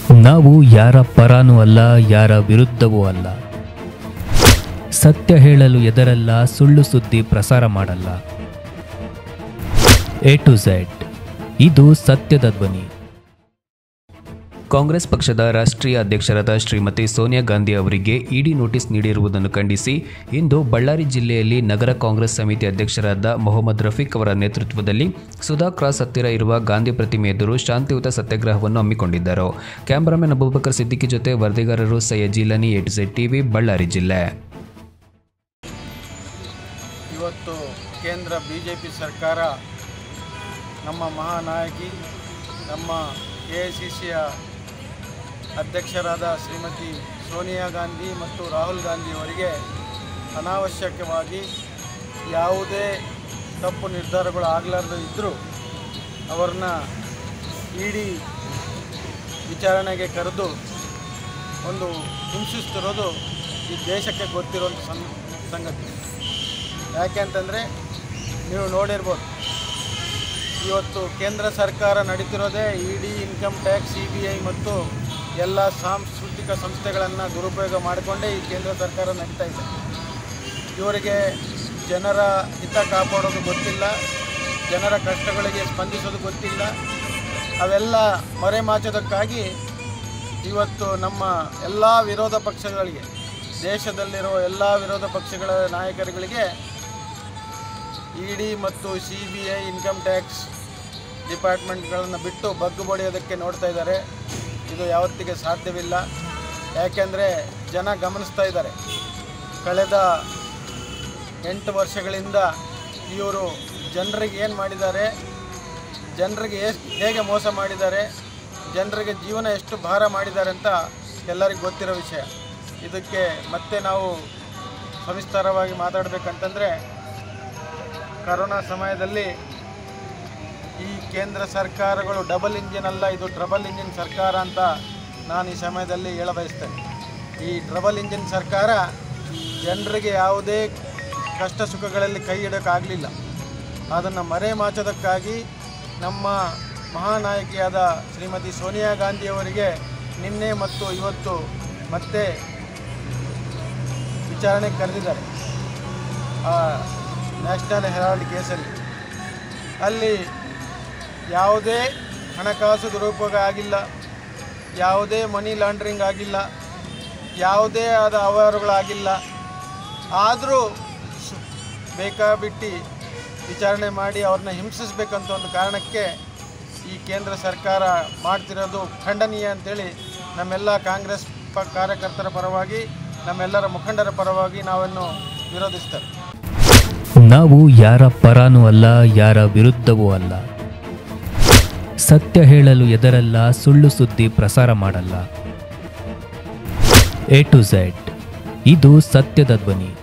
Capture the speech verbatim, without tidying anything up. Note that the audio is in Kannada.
ನಾವು ಯಾರ ಪರಾನೂ ಅಲ್ಲ, ಯಾರ ವಿರುದ್ಧವೂ ಅಲ್ಲ. ಸತ್ಯ ಹೇಳಲು ಎದರಲ್ಲ, ಸುಳ್ಳು ಸುದ್ದಿ ಪ್ರಸಾರ ಮಾಡಲ್ಲ. ಎ ಟು ಝೆಡ್, ಇದು ಸತ್ಯದ ಧ್ವನಿ. ಕಾಂಗ್ರೆಸ್ ಪಕ್ಷದ ರಾಷ್ಟ್ರೀಯ ಅಧ್ಯಕ್ಷರಾದ ಶ್ರೀಮತಿ ಸೋನಿಯಾ ಗಾಂಧಿ ಅವರಿಗೆ ಇಡಿ ನೋಟಿಸ್ ನೀಡಿರುವುದನ್ನು ಖಂಡಿಸಿ ಇಂದು ಬಳ್ಳಾರಿ ಜಿಲ್ಲೆಯಲ್ಲಿ ನಗರ ಕಾಂಗ್ರೆಸ್ ಸಮಿತಿ ಅಧ್ಯಕ್ಷರಾದ ಮೊಹಮ್ಮದ್ ರಫೀಕ್ ಅವರ ನೇತೃತ್ವದಲ್ಲಿ ಸುಧಾ ಕ್ರಾಸ್ ಹತ್ತಿರ ಇರುವ ಗಾಂಧಿ ಪ್ರತಿಮೆ ಎದುರು ಶಾಂತಿಯುತ ಸತ್ಯಾಗ್ರಹವನ್ನು ಹಮ್ಮಿಕೊಂಡಿದ್ದರು. ಕ್ಯಾಮರಾಮನ್ ಅಬೂಬಕರ್ ಸಿದ್ದಿಕಿ ಜೊತೆ ವರದಿಗಾರರು Syed Jilani, A to Z TV, Ballari ಜಿಲ್ಲೆ. ಇವತ್ತು ಕೇಂದ್ರ ಬಿಜೆಪಿ ಸರ್ಕಾರ ನಮ್ಮ ಮಹಾನಾಯಕಿ, ನಮ್ಮ ಎ ಐ ಸಿ ಸಿಯ ಅಧ್ಯಕ್ಷರಾದ ಶ್ರೀಮತಿ ಸೋನಿಯಾ ಗಾಂಧಿ ಮತ್ತು ರಾಹುಲ್ ಗಾಂಧಿ ಅವರಿಗೆ ಅನಾವಶ್ಯಕವಾಗಿ ಯಾವುದೇ ತಪ್ಪು ನಿರ್ಧಾರಗಳು ಆಗಲಾರ್ದು ಇದ್ದರೂ ಅವರನ್ನ ಇಡಿ ವಿಚಾರಣೆಗೆ ಕರೆದು ಒಂದು ಹಿಂಸಿಸ್ತಿರೋದು ಈ ದೇಶಕ್ಕೆ ಗೊತ್ತಿರುವಂಥ ಸಂ ಸಂಗತಿ. ಯಾಕೆ ಅಂತಂದರೆ ನೀವು ನೋಡಿರ್ಬೋದು, ಇವತ್ತು ಕೇಂದ್ರ ಸರ್ಕಾರ ನಡೀತಿರೋದೇ ED, income tax, C B I ಮತ್ತು ಎಲ್ಲ ಸಾಂಸ್ಕೃತಿಕ ಸಂಸ್ಥೆಗಳನ್ನು ದುರುಪಯೋಗ ಮಾಡಿಕೊಂಡೇ ಈ ಕೇಂದ್ರ ಸರ್ಕಾರ ನಡೀತಾ ಇದೆ. ಇವರಿಗೆ ಜನರ ಹಿತ ಕಾಪಾಡೋದು ಗೊತ್ತಿಲ್ಲ, ಜನರ ಕಷ್ಟಗಳಿಗೆ ಸ್ಪಂದಿಸೋದು ಗೊತ್ತಿಲ್ಲ. ಅವೆಲ್ಲ ಮರೆಮಾಚೋದಕ್ಕಾಗಿ ಇವತ್ತು ನಮ್ಮ ಎಲ್ಲ ವಿರೋಧ ಪಕ್ಷಗಳಿಗೆ, ದೇಶದಲ್ಲಿರುವ ಎಲ್ಲ ವಿರೋಧ ಪಕ್ಷಗಳ ನಾಯಕರುಗಳಿಗೆ ಇಡಿ ಮತ್ತು C B I, income tax ಡಿಪಾರ್ಟ್ಮೆಂಟ್ಗಳನ್ನು ಬಿಟ್ಟು ಬಗ್ಗು ಬಡಿಯೋದಕ್ಕೆ ನೋಡ್ತಾ ಇದ್ದಾರೆ. ಇದು ಯಾವತ್ತಿಗೆ ಸಾಧ್ಯವಿಲ್ಲ. ಯಾಕೆಂದರೆ ಜನ ಗಮನಿಸ್ತಾ ಇದ್ದಾರೆ. ಕಳೆದ ಎಂಟು ವರ್ಷಗಳಿಂದ ಇವರು ಜನರಿಗೆ ಏನು ಮಾಡಿದ್ದಾರೆ, ಜನರಿಗೆ ಎಷ್ಟು ಹೇಗೆ ಮೋಸ ಮಾಡಿದ್ದಾರೆ, ಜನರಿಗೆ ಜೀವನ ಎಷ್ಟು ಭಾರ ಮಾಡಿದ್ದಾರೆ ಅಂತ ಎಲ್ಲರಿಗೂ ಗೊತ್ತಿರೋ ವಿಷಯ. ಇದಕ್ಕೆ ಮತ್ತೆ ನಾವು ಸವಿಸ್ತಾರವಾಗಿ ಮಾತಾಡಬೇಕಂತಂದರೆ, ಕರೋನಾ ಸಮಯದಲ್ಲಿ ಈ ಕೇಂದ್ರ ಸರ್ಕಾರಗಳು ಡಬಲ್ ಇಂಜಿನ್ ಅಲ್ಲ, ಇದು ಟ್ರಬಲ್ ಇಂಜಿನ್ ಸರ್ಕಾರ ಅಂತ ನಾನು ಈ ಸಮಯದಲ್ಲಿ ಹೇಳಬಯಸ್ತೇನೆ. ಈ ಟ್ರಬಲ್ ಇಂಜಿನ್ ಸರ್ಕಾರ ಜನರಿಗೆ ಯಾವುದೇ ಕಷ್ಟ ಸುಖಗಳಲ್ಲಿ ಕೈ ಇಡೋಕ್ಕಾಗಲಿಲ್ಲ. ಅದನ್ನು ಮರೆಮಾಚೋದಕ್ಕಾಗಿ ನಮ್ಮ ಮಹಾನಾಯಕಿಯಾದ ಶ್ರೀಮತಿ ಸೋನಿಯಾ ಗಾಂಧಿಯವರಿಗೆ ನಿನ್ನೆ ಮತ್ತು ಇವತ್ತು ಮತ್ತೆ ವಿಚಾರಣೆಗೆ ಕರೆದಿದ್ದಾರೆ ನ್ಯಾಷನಲ್ ಹೆರಾಲ್ಡ್ ಕೇಸಲ್ಲಿ. ಅಲ್ಲಿ ಯಾವುದೇ ಹಣಕಾಸು ದುರುಪಯೋಗ ಆಗಿಲ್ಲ, ಯಾವುದೇ ಮನಿ ಲಾಂಡ್ರಿಂಗ್ ಆಗಿಲ್ಲ, ಯಾವುದೇ ಆದ ಅವ್ಯವಹಾರಗಳಾಗಿಲ್ಲ. ಆದರೂ ಬೇಕಾಬಿಟ್ಟು ವಿಚಾರಣೆ ಮಾಡಿ ಅವ್ರನ್ನ ಹಿಂಸಿಸಬೇಕಂತ ಒಂದು ಕಾರಣಕ್ಕೆ ಈ ಕೇಂದ್ರ ಸರ್ಕಾರ ಮಾಡ್ತಿರೋದು ಖಂಡನೀಯ ಅಂತೇಳಿ ನಮ್ಮೆಲ್ಲ ಕಾಂಗ್ರೆಸ್ ಪ ಕಾರ್ಯಕರ್ತರ ಪರವಾಗಿ, ನಮ್ಮೆಲ್ಲರ ಮುಖಂಡರ ಪರವಾಗಿ ನಾವನ್ನು ವಿರೋಧಿಸ್ತೇವೆ. ನಾವು ಯಾರ ಪರಾನೂ ಅಲ್ಲ, ಯಾರ ವಿರುದ್ಧವೂ ಅಲ್ಲ. ಸತ್ಯ ಹೇಳಲು ಎದರಲ್ಲ, ಸುಳ್ಳು ಸುದ್ದಿ ಪ್ರಸಾರ ಮಾಡಲ್ಲ. ಎ ಟು ಝೆಡ್, ಇದು ಸತ್ಯದ ಧ್ವನಿ.